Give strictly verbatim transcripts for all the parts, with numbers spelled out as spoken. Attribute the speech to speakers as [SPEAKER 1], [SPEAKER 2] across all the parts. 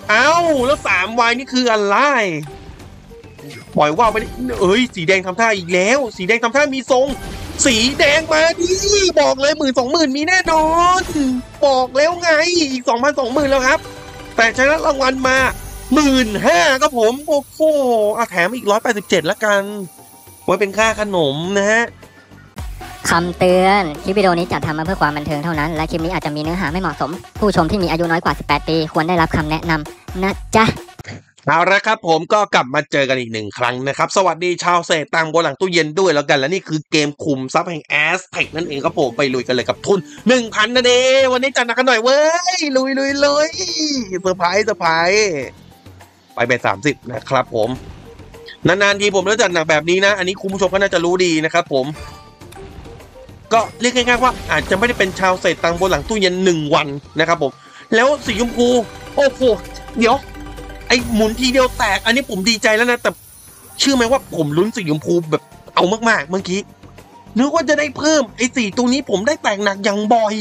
[SPEAKER 1] เอ้าแล้วสามวายนี่คืออะไรปล่อยว่าวไปเอ้ยสีแดงทำท่าอีกแล้วสีแดงทำท่ามีทรงสีแดงมาดิบอกเลยหมื่นสองหมื่นมีแน่นอนบอกแล้วไงอีกสองพันสองหมื่นแล้วครับแต่ชนะรางวัลมาหมื่นห้าครับผมโอ้โหอ่ะแถมอีกร้อยแปดสิบเจ็ดละกันไว้เป็นค่าขนมนะฮะ
[SPEAKER 2] คำเตือนคลิปวิดีโอนี้จัดทำมาเพื่อความบันเทิงเท่านั้นและคลิปนี้อาจจะมีเนื้อหาไม่เหมาะสมผู้ชมที่มีอายุน้อยกว่าสิบแปดปีควรได้รับคำแนะนำนะจ๊ะ
[SPEAKER 1] เอาละครับผมก็กลับมาเจอกันอีกหนึ่งครั้งนะครับสวัสดีชาวเศษตังบนหลังตู้เย็นด้วยแล้วกันและนี่คือเกมคุมทรัพย์แห่งแอสเทคนั่นเองครับผมไปลุยกันเลยกับทุน หนึ่งพัน นั่นเองวันนี้จัดหนักกันหน่อยเว้ยลุยลุยลุยเซอร์ไพรส์เซอร์ไพรส์ไปเบ็ดสามสิบนะครับผมนานๆทีผมแล้วจัดหนักแบบนี้นะอันนี้คุณผู้ชมก็น่าจะรู้ดีนะครับผมก็เรียกง่ายๆว่าอาจจะไม่ได้เป็นชาวเศษตังบนหลังตู้เย็นหนึ่งวันนะครับผมแล้วสีชมพูโอ้โหเดี๋ยวไอ้หมุนทีเดียวแตกอันนี้ผมดีใจแล้วนะแต่เชื่อไหมว่าผมลุ้นสีชมพูแบบเอามากๆเมื่อกี้นึกว่าจะได้เพิ่มไอ้สี่ตัวนี้ผมได้แตกหนักอย่างบ่อย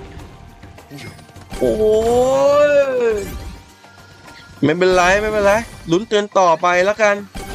[SPEAKER 1] โอ้ยไม่เป็นไรไม่เป็นไรลุ้นเตือนต่อไปแล้วกัน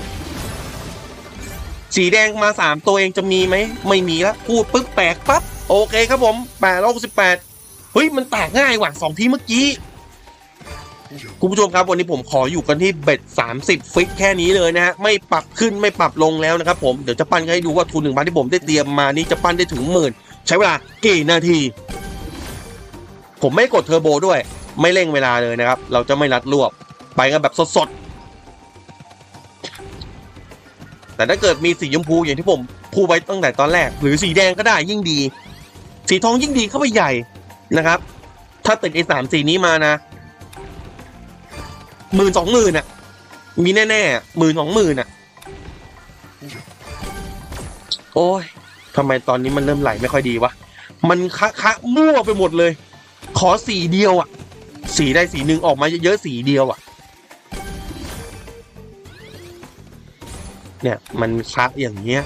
[SPEAKER 1] สีแดงมาสามตัวเองจะมีไหมไม่มีแล้วพูดปึ๊บแตกปั๊บโอเคครับผมแปดร้อยหกสิบแปดเฮ้ยมันแตกง่ายกว่าสองทีเมื่อกี้คุณผู้ชมครับวันนี้ผมขออยู่กันที่เบ็ดสามสิบฟิกแค่นี้เลยนะฮะไม่ปรับขึ้นไม่ปรับลงแล้วนะครับผมเดี๋ยวจะปั้นให้ดูว่าทุนหนึ่งพันที่ผมได้เตรียมมานี่จะปั้นได้ถึงหมื่นใช้เวลากี่นาทีผมไม่กดเทอร์โบด้วยไม่เร่งเวลาเลยนะครับเราจะไม่รัดรวบไปกันแบบสดๆแต่ถ้าเกิดมีสีชมพูอย่างที่ผมพูดไว้ตั้งแต่ตอนแรกหรือสีแดงก็ได้ยิ่งดีสีทองยิ่งดีเข้าไปใหญ่นะครับถ้าติดไอ้สามสีนี้มานะหมื่นสองหมื่นอ่ะมีแน่ๆหมื่นสองหมื่นอ่ะโอ้ยทำไมตอนนี้มันเริ่มไหลไม่ค่อยดีวะมันคะคะมั่วไปหมดเลยขอสีเดียวอ่ะสีได้สีหนึ่งออกมาเยอะๆสีเดียวอ่ะเนี่ยมันคะอย่างเงี้ย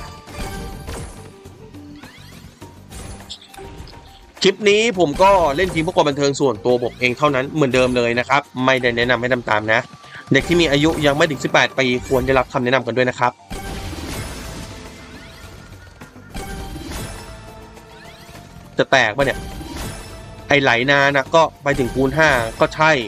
[SPEAKER 1] คลิปนี้ผมก็เล่นทีมเพื่อความบันเทิงส่วนตัวผมเองเท่านั้นเหมือนเดิมเลยนะครับไม่ได้แนะนำให้ทำตามนะเด็กที่มีอายุยังไม่ถึงสิบแปดปีควรได้รับคำแนะนำกันด้วยนะครับจะแตกปะเนี่ยไอไหลนานะก็ไปถึงคูณห้าก็ใช่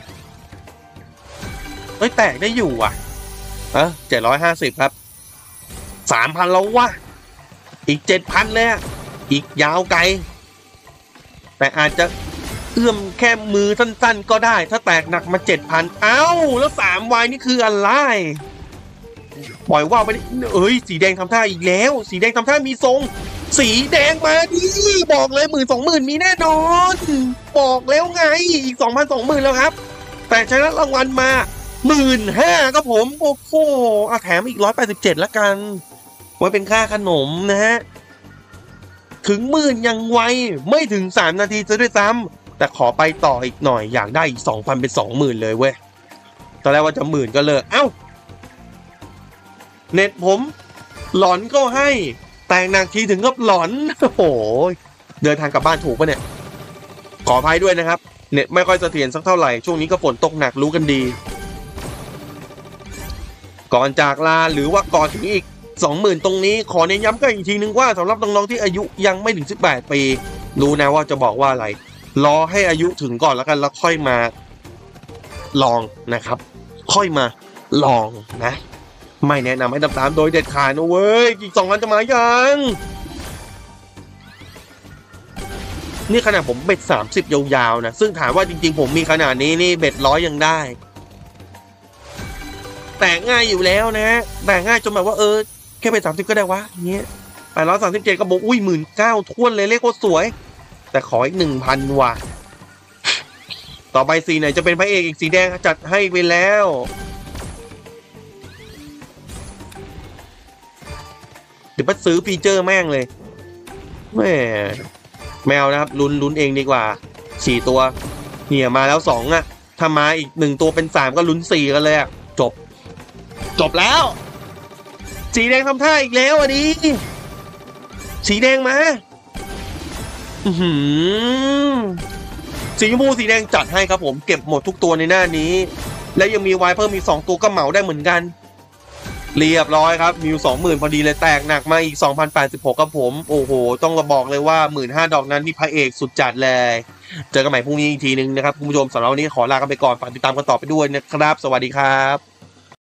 [SPEAKER 1] เฮ้ยแตกได้อยู่อ่ะเออเจ็ดร้อยห้าสิบครับสามพันแล้ววะอีกเจ็ดพันเลยอีกยาวไกลแต่อาจจะเอื้อมแค่มือสั้นๆก็ได้ถ้าแตกหนักมาเจ็ดพันเอ้าแล้วสามวายนี่คืออะไรปล่อยว่าวไปเอ้ยสีแดงทำท่าอีกแล้วสีแดงทำท่ามีทรงสีแดงมาดิบอกเลยหมื่นสองหมื่นมีแน่นอนบอกแล้วไงอีกสองพันสองหมื่นแล้วครับแต่ชนะรางวัลมาหมื่นห้าครับผมโอ้โหอ่ะแถมอีกร้อยแปดสิบเจ็ดละกันไว้เป็นค่าขนมนะฮะถึงหมื่นยังไวไม่ถึงสามนาทีจะด้วยซ้ำแต่ขอไปต่ออีกหน่อยอยากได้อีกสองพันเป็นสองหมื่นเลยเว้ยตอนแรกว่าจะหมื่นก็เลยเอ้าเน็ตผมหลอนก็ให้แต่งหนักทีถึงกับหลอนโอ้โหเดินทางกลับบ้านถูกปะเนี่ยขออภัยด้วยนะครับเน็ตไม่ค่อยเสถียรสักเท่าไหร่ช่วงนี้ก็ฝนตกหนักรู้กันดีก่อนจากลาหรือว่าก่อนถึงอีกสองหมื่นตรงนี้ขอเน้นย้ำกันอีกทีนึงว่าสำหรับน้องๆที่อายุยังไม่ถึงสิบแปดปีรู้นะว่าจะบอกว่าอะไรรอให้อายุถึงก่อนแล้วกันแล้วค่อยมาลองนะครับค่อยมาลองนะไม่แนะนำให้ทำตามโดยเด็ดขาดนะเว้ยอีกสองวันจะมายังนี่ขนาดผมเบ็ดสามสิบยาวๆนะซึ่งถามว่าจริงๆผมมีขนาดนี้นี่เบ็ดร้อยยังได้แต่ง่ายอยู่แล้วนะแต่ง่ายจนแบบว่าเออแค่เป็นสามสิบก็ได้วะเงี้ยแปดร้อยสามสิบเจ็ดก็บอกอุ้ยหมื่นเก้าท้วนเลยเลขโคตรสวยแต่ขออีกหนึ่งพันว่ะต่อไปสีไหนจะเป็นพระเอกอีกสีแดงจัดให้ไปแล้วเดี๋ยวไปซื้อฟีเจอร์แม่งเลยแม่แมวนะครับลุ้นลุ้นเองดีกว่าสี่ตัวเนี่ยมาแล้วสองอ่ะถ้ามาอีกหนึ่งตัวเป็นสามก็ลุ้นสี่กันเลยอ่ะจบจบแล้วสีแดงทำท่าอีกแล้วอ่ะดิสีแดงมาอือหือสีชมพูสีแดงจัดให้ครับผมเก็บหมดทุกตัวในหน้านี้และยังมีไวเพิ่มมีสองตัวก็เหมาได้เหมือนกันเรียบร้อยครับมิวสองหมื่นพอดีเลยแตกหนักมาอีก สองพันแปดสิบหก ครับผมโอ้โหต้องระบอกเลยว่า หนึ่งหมื่นห้าพัน ดอกนั้นนี่พระเอกสุดจัดเลยเจอกันใหม่พรุ่งนี้อีกทีนึงนะครับคุณผู้ชมสำหรับวันนี้ขอลากันไปก่อนฝากติดตามกันต่อไปด้วยนะครับสวัสดีครับ